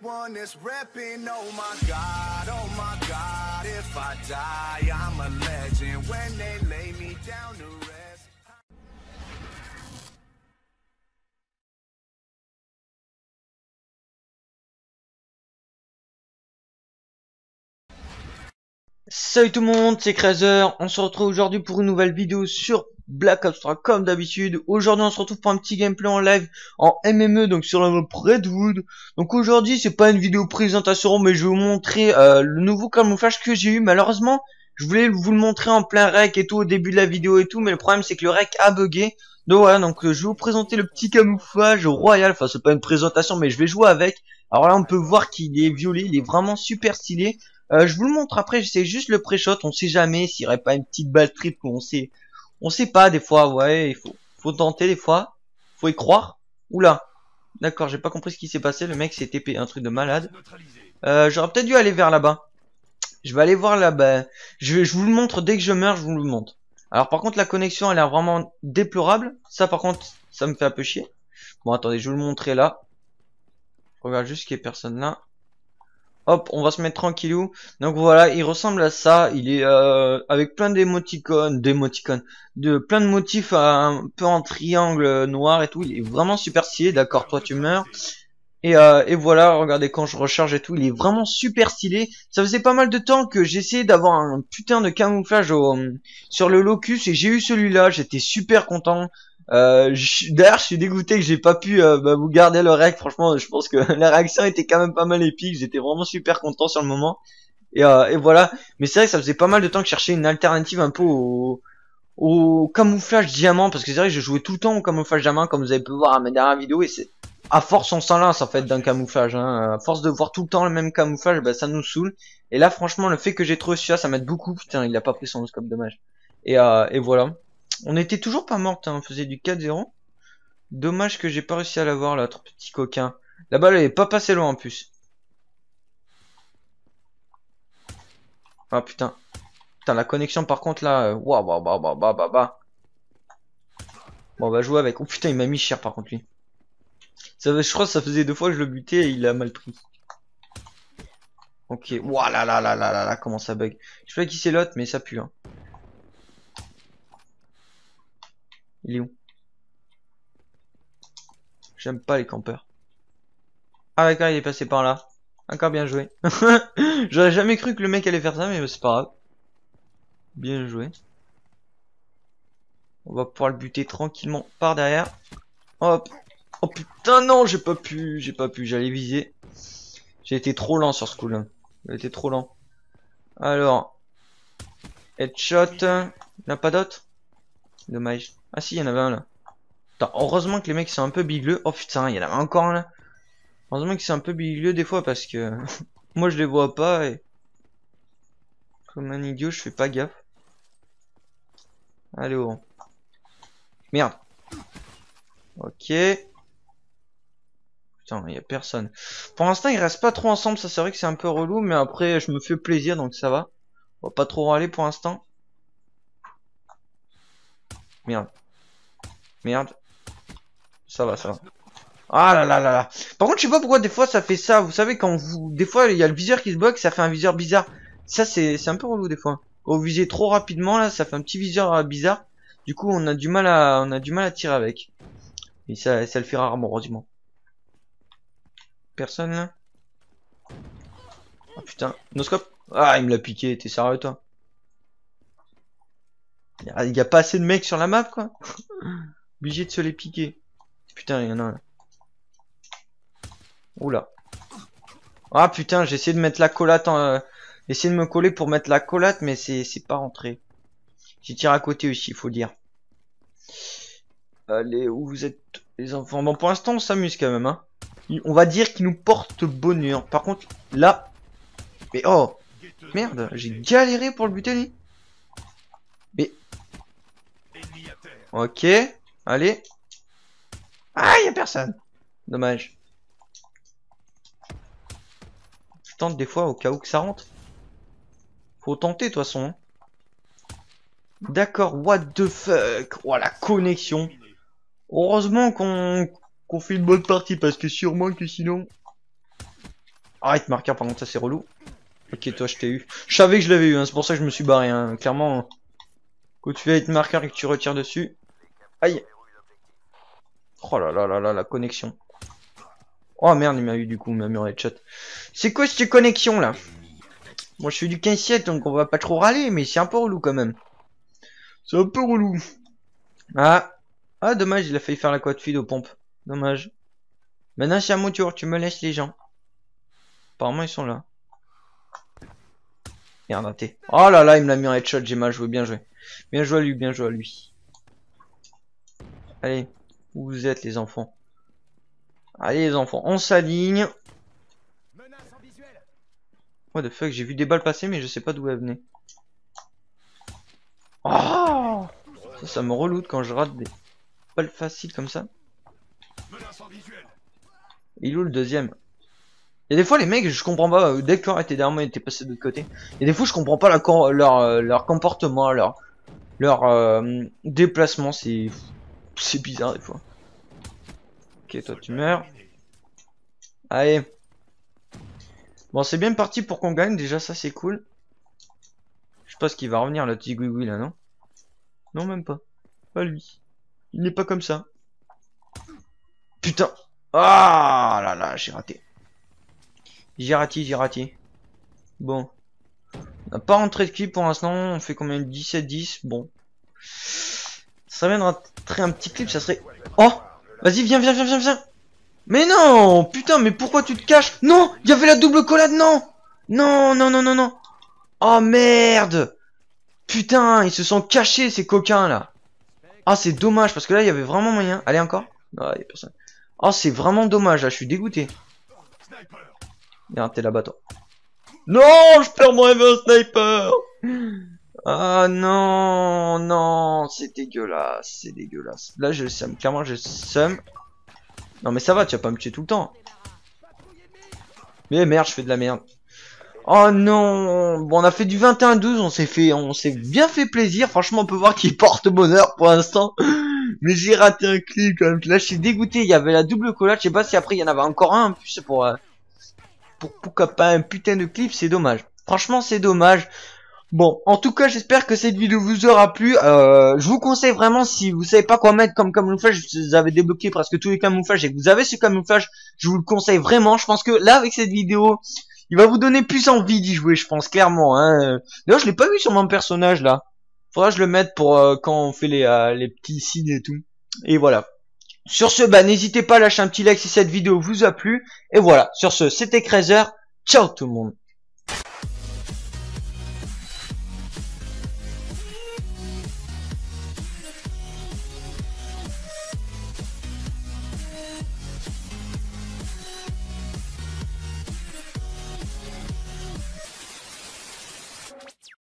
one that's repping. Oh my God, if I die, I'm a legend. When they lay me down to rest. Salut tout le monde, c'est Crazer. On se retrouve aujourd'hui pour une nouvelle vidéo sur Black Ops 3 comme d'habitude. Aujourd'hui on se retrouve pour un petit gameplay en live en MME, donc sur la map Redwood. Donc aujourd'hui c'est pas une vidéo présentation, mais je vais vous montrer le nouveau camouflage que j'ai eu. Malheureusement je voulais vous le montrer en plein rec et tout au début de la vidéo et tout, mais le problème c'est que le rec a bugué. Donc voilà, donc je vais vous présenter le petit camouflage royal. Enfin c'est pas une présentation, mais je vais jouer avec. Alors là on peut voir qu'il est violet, il est vraiment super stylé. Je vous le montre après, c'est juste le pré-shot, on sait jamais s'il y aurait pas une petite balle trip, on sait pas des fois, ouais, faut tenter des fois, faut y croire. Oula, d'accord, j'ai pas compris ce qui s'est passé, le mec s'est TP, un truc de malade. J'aurais peut-être dû aller vers là-bas. Je vais aller voir là-bas, je vous le montre dès que je meurs, je vous le montre. Alors par contre la connexion elle est vraiment déplorable, ça par contre ça me fait un peu chier. Bon attendez, je vais vous le montrer là. Je regarde juste qu'il y ait personne là. Hop, on va se mettre tranquillou. Donc voilà, il ressemble à ça. Il est avec plein d'émoticônes, de plein de motifs un peu en triangle noir et tout. Il est vraiment super stylé. D'accord, toi tu meurs. Et voilà, regardez quand je recharge et tout, il est vraiment super stylé. Ça faisait pas mal de temps que j'essayais d'avoir un putain de camouflage sur le Locus et j'ai eu celui-là. J'étais super content. D'ailleurs, je suis dégoûté que j'ai pas pu vous garder le rec. Franchement, je pense que la réaction était quand même pas mal épique. J'étais vraiment super content sur le moment. Et voilà. Mais c'est vrai que ça faisait pas mal de temps que je cherchais une alternative un peu au camouflage diamant, parce que c'est vrai que je jouais tout le temps au camouflage diamant, comme vous avez pu voir à mes dernières vidéos, et c'est à force on s'en lasse en fait d'un camouflage, hein. À force de voir tout le temps le même camouflage, bah ça nous saoule. Et là franchement le fait que j'ai trouvé celui-là, ça m'aide beaucoup. Putain, il a pas pris son scope, dommage. Et voilà. On était toujours pas morte, hein. On faisait du 4-0. Dommage que j'ai pas réussi à l'avoir, l'autre petit coquin. La balle elle est pas passée loin en plus. Ah putain. Putain, la connexion par contre là, waouh, bah. Bon, on va jouer avec. Oh putain, il m'a mis cher par contre lui. Je crois que ça faisait 2 fois que je le butais et il a mal pris. Ok, waouh là, comment ça bug. Je sais pas qui c'est l'autre, mais ça pue, hein. Il est où? J'aime pas les campeurs. Ah d'accord, il est passé par là. Encore bien joué. J'aurais jamais cru que le mec allait faire ça, mais c'est pas grave. Bien joué. On va pouvoir le buter tranquillement par derrière. Hop. Oh putain non, j'ai pas pu, j'allais viser. J'ai été trop lent sur ce coup là. J'ai été trop lent. Alors. Headshot. Il n'y en a pas d'autres? Dommage. Ah si, il y en avait un là. Attends, heureusement que les mecs sont un peu bigleux. Oh putain, il y en avait encore un là. Heureusement que c'est un peu bigleux des fois parce que moi je les vois pas et comme un idiot je fais pas gaffe. Allez oh. Merde. Ok. Putain, il y a personne. Pour l'instant ils restent pas trop ensemble, ça c'est vrai que c'est un peu relou, mais après je me fais plaisir donc ça va. On va pas trop râler pour l'instant. Merde. Merde. Ça va. Ah là. Par contre, je sais pas pourquoi des fois ça fait ça. Vous savez, quand vous... Des fois, il y a le viseur qui se bloque, ça fait un viseur bizarre. Ça, c'est un peu relou des fois. Quand vous visez trop rapidement, là, ça fait un petit viseur bizarre. Du coup, on a du mal à tirer avec. Et ça le fait rarement, heureusement. Personne, là? Ah putain, noscope. Ah, il me l'a piqué, t'es sérieux, toi? Il y a pas assez de mecs sur la map, quoi. Obligé de se les piquer. Putain, il y en a un là. Oula. Ah putain, j'ai essayé de mettre la collate essayer de me coller pour mettre la collate, mais c'est pas rentré. J'ai tiré à côté aussi, il faut dire. Allez, où vous êtes les enfants? Bon, pour l'instant, on s'amuse quand même, hein. On va dire qu'il nous porte bonheur. Par contre, là... Mais oh! Merde, j'ai galéré pour le buter, lui. Mais... Ok, allez. Ah, y a personne. Dommage. Je tente des fois au cas où que ça rentre. Faut tenter de toute façon, hein. D'accord, what the fuck. Oh la connexion. Heureusement qu'on fait une bonne partie, parce que sûrement que sinon... Arrête marqueur, par contre ça c'est relou. Ok, toi je t'ai eu. Je savais que je l'avais eu, hein, c'est pour ça que je me suis barré. Hein. Clairement, quand tu fais hit marqueur et que tu retires dessus. Aïe. Oh là là là là, la connexion. Oh merde, il m'a eu du coup, il m'a mis en headshot. C'est quoi cette connexion là? Moi je suis du 15 siècle donc on va pas trop râler, mais c'est un peu relou quand même. C'est un peu relou. Ah. Ah dommage, il a failli faire la quad feed aux pompes. Dommage. Maintenant c'est à mon tour, tu me laisses les gens. Apparemment ils sont là. Merde, raté. Oh là là, il me l'a mis en headshot, j'ai mal joué, bien joué. Bien joué à lui, bien joué à lui. Allez, où vous êtes les enfants? Allez les enfants, on s'aligne. What the fuck, j'ai vu des balles passer mais je sais pas d'où elles venaient. Oh, ça me reloute quand je rate des balles faciles comme ça. Il est où le deuxième? Et des fois les mecs je comprends pas, dès que était derrière moi il était passé de l'autre côté. Et des fois je comprends pas leur comportement, leur déplacement, c'est bizarre des fois. Ok, toi tu meurs. Allez. Bon, c'est bien parti pour qu'on gagne, déjà ça c'est cool. Je sais pas ce qu'il va revenir le petit Guigui là, non? Non, même pas. Pas lui. Il n'est pas comme ça. Putain. Ah là là, j'ai raté. J'ai raté. Bon. On n'a pas rentré de clip pour l'instant, on fait combien? 17-10, bon. Ça serait bien de rentrer un petit clip, ça serait... Oh! Vas-y, viens. Mais non! Putain, mais pourquoi tu te caches? Non! Il y avait la double collade, non! Non. Oh merde! Putain, ils se sont cachés ces coquins là. Ah, c'est dommage parce que là il y avait vraiment moyen. Allez, encore? Non, il y a personne. Oh, c'est vraiment dommage là, je suis dégoûté. Merde, t'es là-bas toi. Non, je perds mon ever sniper! Ah non, c'est dégueulasse, Là, je seum, clairement, je seum. Non, mais ça va, tu vas pas me tuer tout le temps. Mais merde, je fais de la merde. Oh non, bon, on a fait du 21-12, on s'est bien fait plaisir. Franchement, on peut voir qu'il porte bonheur pour l'instant. Mais j'ai raté un clip quand même. Là, je suis dégoûté. Il y avait la double collage. Je sais pas si après il y en avait encore un en plus pourquoi pas un putain de clip. C'est dommage. Franchement, c'est dommage. Bon, en tout cas, j'espère que cette vidéo vous aura plu. Je vous conseille vraiment, si vous savez pas quoi mettre comme camouflage, vous avez débloqué presque tous les camouflages et que vous avez ce camouflage, je vous le conseille vraiment. Je pense que là, avec cette vidéo, il va vous donner plus envie d'y jouer, je pense, clairement. Hein. D'ailleurs, je l'ai pas vu sur mon personnage, là. Faudra que je le mette pour quand on fait les petits signes et tout. Et voilà. Sur ce, bah, n'hésitez pas à lâcher un petit like si cette vidéo vous a plu. Et voilà. Sur ce, c'était Crazer. Ciao tout le monde.